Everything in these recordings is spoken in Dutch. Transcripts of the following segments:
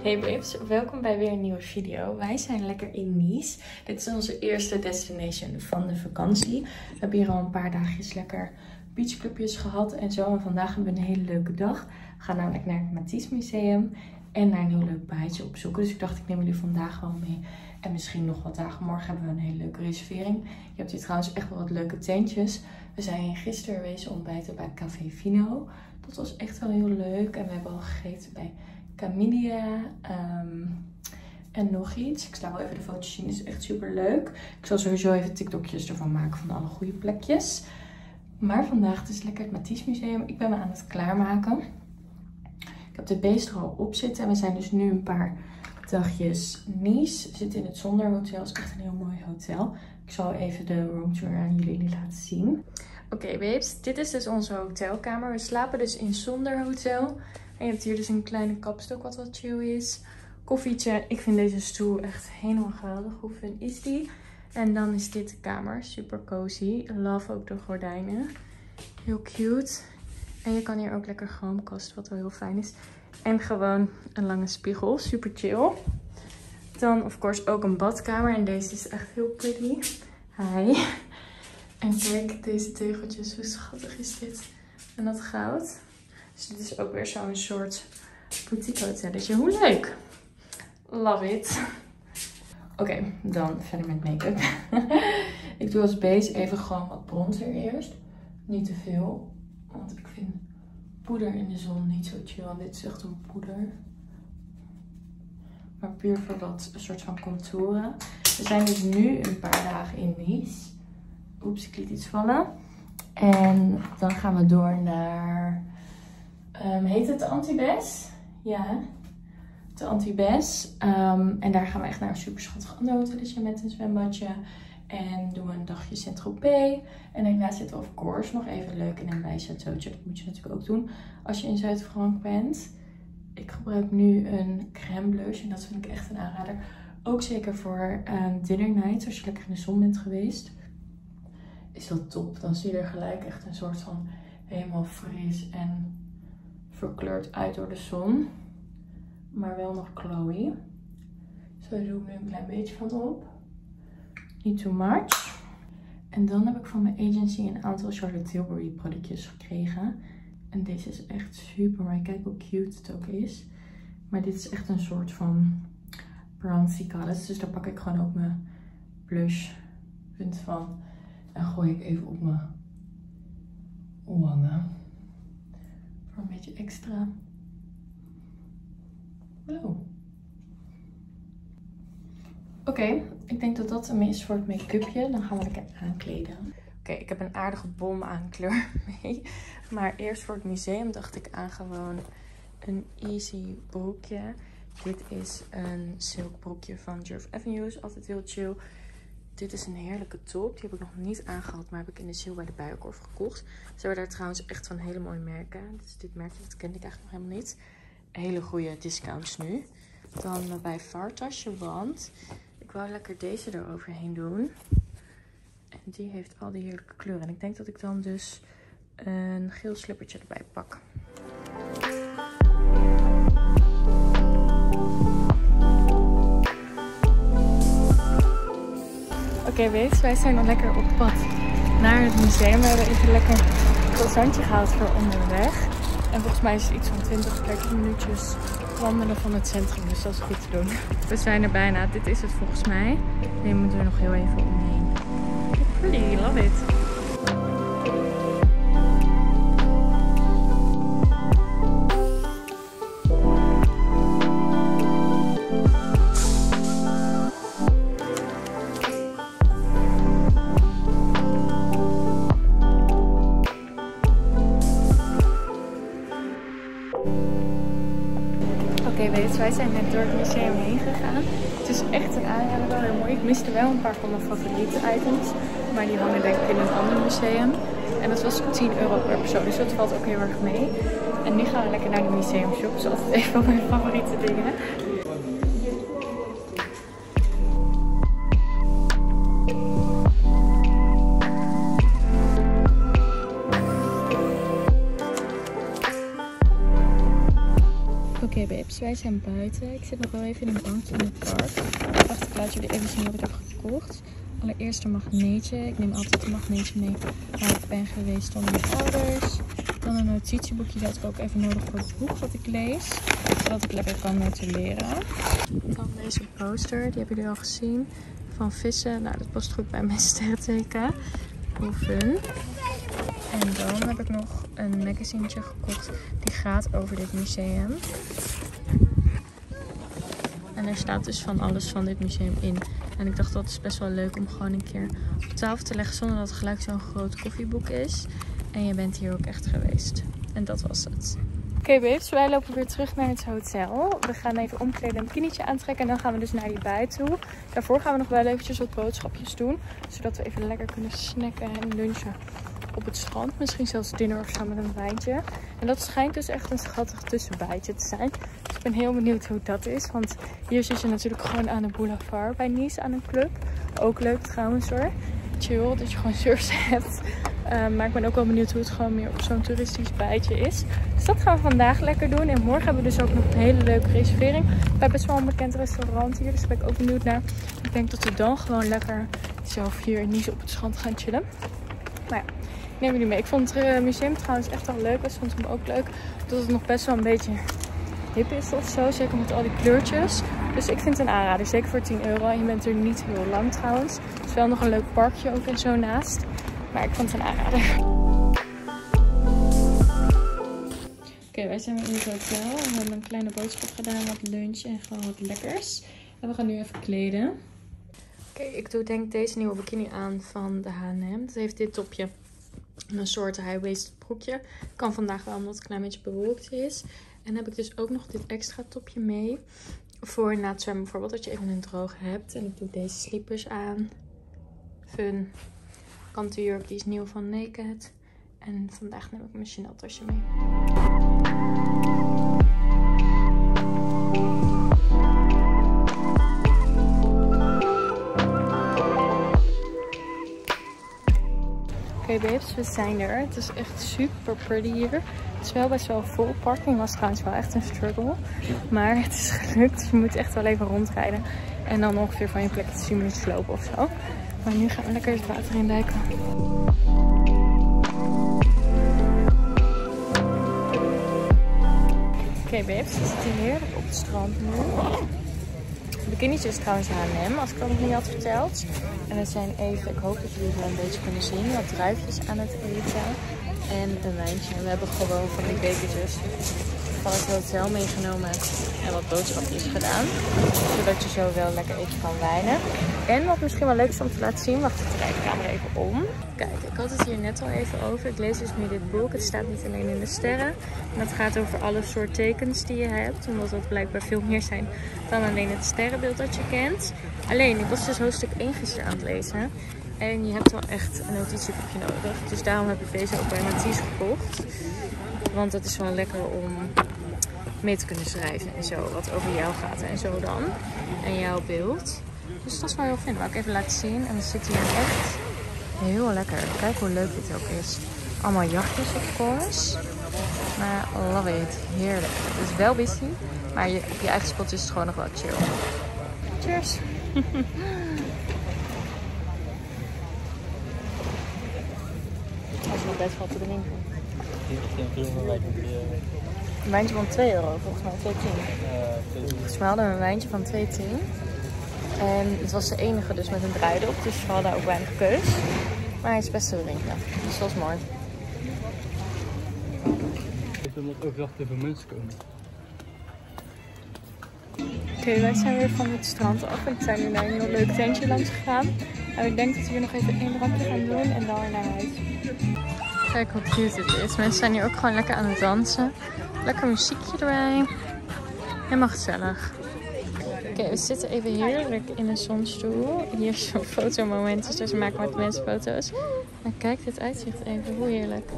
Hey babes, welkom bij weer een nieuwe video. Wij zijn lekker in Nice. Dit is onze eerste destination van de vakantie. We hebben hier al een paar dagjes lekker beachclubjes gehad en zo. En vandaag hebben we een hele leuke dag. We gaan namelijk naar het Matisse Museum en naar een heel leuk baantje opzoeken. Dus ik dacht, ik neem jullie vandaag wel mee. En misschien nog wat dagen. Morgen hebben we een hele leuke reservering. Je hebt hier trouwens echt wel wat leuke tentjes. We zijn gisteren wezen ontbijten bij Café Vino. Dat was echt wel heel leuk. En we hebben al gegeten bij Camellia en nog iets. Ik zal wel even de foto's zien. Het is echt super leuk. Ik zal sowieso even TikTokjes ervan maken van alle goede plekjes. Maar vandaag het is lekker het Matisse Museum. Ik ben me aan het klaarmaken. Ik heb de beest er al op zitten. En we zijn dus nu een paar dagjes Nice. We zitten in het Zonderhotel. Het is echt een heel mooi hotel. Ik zal even de roomtour aan jullie laten zien. Oké babes, dit is dus onze hotelkamer. We slapen dus in Zonderhotel. En je hebt hier dus een kleine kapstok wat chill is. Koffietje. Ik vind deze stoel echt helemaal geweldig. Hoe fun is die? En dan is dit de kamer. Super cozy. Love ook de gordijnen. Heel cute. En je kan hier ook lekker chroomkasten, wat wel heel fijn is. En gewoon een lange spiegel. Super chill. Dan of course ook een badkamer. En deze is echt heel pretty. Hi. En kijk, deze tegeltjes. Hoe schattig is dit? En dat goud. Dus dit is ook weer zo'n soort boutique hotelletje. Hoe leuk! Love it! Oké, dan verder met make-up. Ik doe als base even gewoon wat bronzer eerst. Niet te veel. Want ik vind poeder in de zon niet zo chill. En dit is echt een poeder. Maar puur voor wat een soort van contouren. We zijn dus nu een paar dagen in Nice. Oeps, ik liet iets vallen. En dan gaan we door naar... heet het de Antibes? Ja, de Antibes. En daar gaan we echt naar een super schattig ander hotelletje met een zwembadje. En doen we een dagje Saint-Tropez. En daarna zitten we of course nog even leuk in een bijchateautje. Dat moet je natuurlijk ook doen als je in Zuid-Frankrijk bent. Ik gebruik nu een crème blush en dat vind ik echt een aanrader. Ook zeker voor dinner night, als je lekker in de zon bent geweest. Is dat top. Dan zie je er gelijk echt een soort van helemaal fris en verkleurd uit door de zon. Maar wel nog glowy. Zo doe ik nu een klein beetje van op. Niet too much. En dan heb ik van mijn agency een aantal Charlotte Tilbury productjes gekregen. En deze is echt super mooi. Kijk hoe cute het ook is. Maar dit is echt een soort van bronzy color. Dus daar pak ik gewoon ook mijn blush punt van. En gooi ik even op mijn wangen. Voor een beetje extra glow. Oké, ik denk dat dat hem is voor het make-upje. Dan gaan we lekker aankleden. Oké, ik heb een aardige bom aan kleur mee. Maar eerst voor het museum dacht ik aan gewoon een easy broekje. Dit is een silk broekje van Jerv Avenue. Is altijd heel chill. Dit is een heerlijke top. Die heb ik nog niet aangehad, maar heb ik in de sale bij de Bijenkorf gekocht. Ze hebben daar trouwens echt van hele mooie merken. Dus dit merkje, dat kende ik eigenlijk nog helemaal niet. Hele goede discounts nu. Dan bij Vaartasje, want ik wou lekker deze eroverheen doen. En die heeft al die heerlijke kleuren. En ik denk dat ik dan dus een geel slippertje erbij pak. Oké, weet, wij zijn al lekker op pad naar het museum. We hebben even lekker een croissantje gehaald voor onderweg. En volgens mij is het iets van 20, 30 minuutjes wandelen van het centrum. Dus dat is goed te doen. We zijn er bijna. Dit is het volgens mij. Nee, we moeten er nog heel even omheen. Pretty, love it. Oké, weet je, wij zijn net door het museum heen gegaan. Het is echt een aanrader, wel heel mooi. Ik miste wel een paar van mijn favoriete items. Maar die hangen denk ik in een ander museum. En dat was 10 euro per persoon, dus dat valt ook heel erg mee. En nu gaan we lekker naar de museumshop. Dat is altijd een van mijn favoriete dingen. Oké, babe. babes, wij zijn buiten. Ik zit nog wel even in een bankje in het park. Ik dacht, ik laat jullie even zien wat ik heb gekocht. Allereerst een magneetje. Ik neem altijd een magneetje mee waar ik ben geweest onder mijn ouders. Dan een notitieboekje, dat heb ik ook even nodig voor het boek wat ik lees. Zodat ik lekker kan notuleren. Dan deze poster, die hebben jullie al gezien. Van vissen. Nou, dat past goed bij mijn sterrenteken. Hoe fun. En dan heb ik nog een magazinetje gekocht. Die gaat over dit museum. En er staat dus van alles van dit museum in. En ik dacht dat is best wel leuk om gewoon een keer op tafel te leggen. Zonder dat het gelijk zo'n groot koffieboek is. En je bent hier ook echt geweest. En dat was het. Oké, babes, wij lopen weer terug naar het hotel. We gaan even omkleden en een bikinietje aantrekken. En dan gaan we dus naar die baai toe. Daarvoor gaan we nog wel eventjes wat boodschapjes doen. Zodat we even lekker kunnen snacken en lunchen op het strand. Misschien zelfs dinner of zo met een wijntje. En dat schijnt dus echt een schattig tussenbijtje te zijn. Dus ik ben heel benieuwd hoe dat is. Want hier zit je natuurlijk gewoon aan de boulevard bij Nice aan een club. Ook leuk trouwens hoor. Chill, dat je gewoon surfs hebt. Maar ik ben ook wel benieuwd hoe het gewoon meer op zo'n toeristisch bijtje is. Dus dat gaan we vandaag lekker doen. En morgen hebben we dus ook nog een hele leuke reservering bij best wel een bekend restaurant hier. Dus daar ben ik ook benieuwd naar. Ik denk dat we dan gewoon lekker zelf hier in Nice op het strand gaan chillen. Maar ja, ik neem jullie mee. Ik vond het museum trouwens echt wel leuk. Ik vond hem ook leuk dat het nog best wel een beetje hip is of zo. Zeker met al die kleurtjes. Dus ik vind het een aanrader. Zeker voor 10 euro. En je bent er niet heel lang trouwens. Er is wel nog een leuk parkje ook en zo naast. Maar ik vond het een aanrader. Oké, wij zijn weer in het hotel. We hebben een kleine boodschap gedaan. Wat lunch en gewoon wat lekkers. En we gaan nu even kleden. Oké, ik doe denk deze nieuwe bikini aan van de H&M. Het heeft dit topje. Een soort high-waisted broekje. Kan vandaag wel omdat het een klein beetje bewolkt is. En dan heb ik dus ook nog dit extra topje mee. Voor na het zwemmen bijvoorbeeld. Dat je even een droge hebt. En ik doe deze slippers aan. Fun. Kantenjurk, die is nieuw van Naked. En vandaag neem ik mijn Chanel tasje mee. Oké babes, we zijn er. Het is echt super pretty hier. Het is wel best wel vol. Parking was trouwens wel echt een struggle. Maar het is gelukt. Je moet echt wel even rondrijden. En dan ongeveer van je plek 10 minuten lopen of zo. Maar nu gaan we lekker het water induiken. Oké babes, we zitten heerlijk op het strand nu. De bikinietje is trouwens H&M, als ik dat nog niet had verteld. En we zijn even, ik hoop dat jullie het wel een beetje kunnen zien, wat druifjes aan het eten. En een wijntje. En we hebben gewoon van die bekertjes van het hotel meegenomen en wat boodschapjes gedaan. Zodat je zo wel lekker even kan wijnen. En wat misschien wel leuk is om te laten zien, wacht, ik draai de camera even om. Kijk, ik had het hier net al even over. Ik lees dus nu dit boek. Het staat niet alleen in de sterren. En dat gaat over alle soort tekens die je hebt. Omdat dat blijkbaar veel meer zijn dan alleen het sterrenbeeld dat je kent. Alleen, ik was dus hoofdstuk 1 gisteren aan het lezen. En je hebt wel echt een notitieboekje nodig. Dus daarom heb ik deze ook bij Mathies gekocht. Want het is wel lekker om mee te kunnen schrijven en zo. Wat over jou gaat en zo dan. En jouw beeld. Dus dat is wel heel fijn. Dat wil ik even laten zien. En dan zit hier echt heel lekker. Kijk hoe leuk dit ook is. Allemaal jachtjes of course. Maar love it. Heerlijk. Het is wel busy. Maar op je eigen spot is het gewoon nog wel chill. Cheers. Als je nog best valt te drinken. Een wijntje van 2 euro, volgens mij 2,10. Volgens mij hadden we een wijntje van 2,10. En het was de enige dus met een draai erop, dus we hadden ook weinig keus. Maar hij is best te drinken, dus dat was mooi. Ik wil dat ook graag even mensen komen. Oké, wij zijn weer van het strand af en we zijn nu naar een heel leuk tentje langs gegaan. En ik denk dat we hier nog even 1 drankje gaan doen en dan weer naar huis. Kijk hoe cute het is. Mensen zijn hier ook gewoon lekker aan het dansen. Lekker muziekje erbij. Helemaal gezellig. Oké, we zitten even heerlijk in een zonstoel. Hier is zo'n fotomoment, dus we maken met mensen foto's. En kijk dit uitzicht even, hoe heerlijk.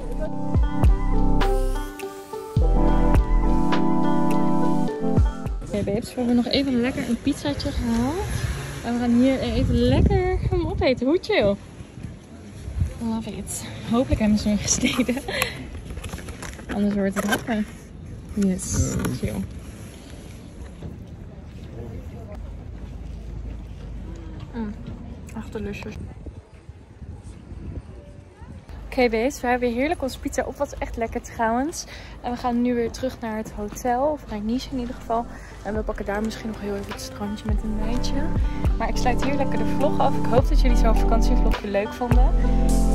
Oké babes, we hebben nog even lekker een pizzaatje gehaald. En we gaan hier even lekker hem opeten. Hoe chill. Love it. Hopelijk hebben ze hem gesneden. Anders wordt het happen. Yes, chill. Echt delicious. Oké, babes, we hebben weer heerlijk onze pizza op. Was echt lekker trouwens. En we gaan nu weer terug naar het hotel. Of naar Nice in ieder geval. En we pakken daar misschien nog heel even het strandje met een meidje. Maar ik sluit hier lekker de vlog af. Ik hoop dat jullie zo'n vakantievlogje leuk vonden.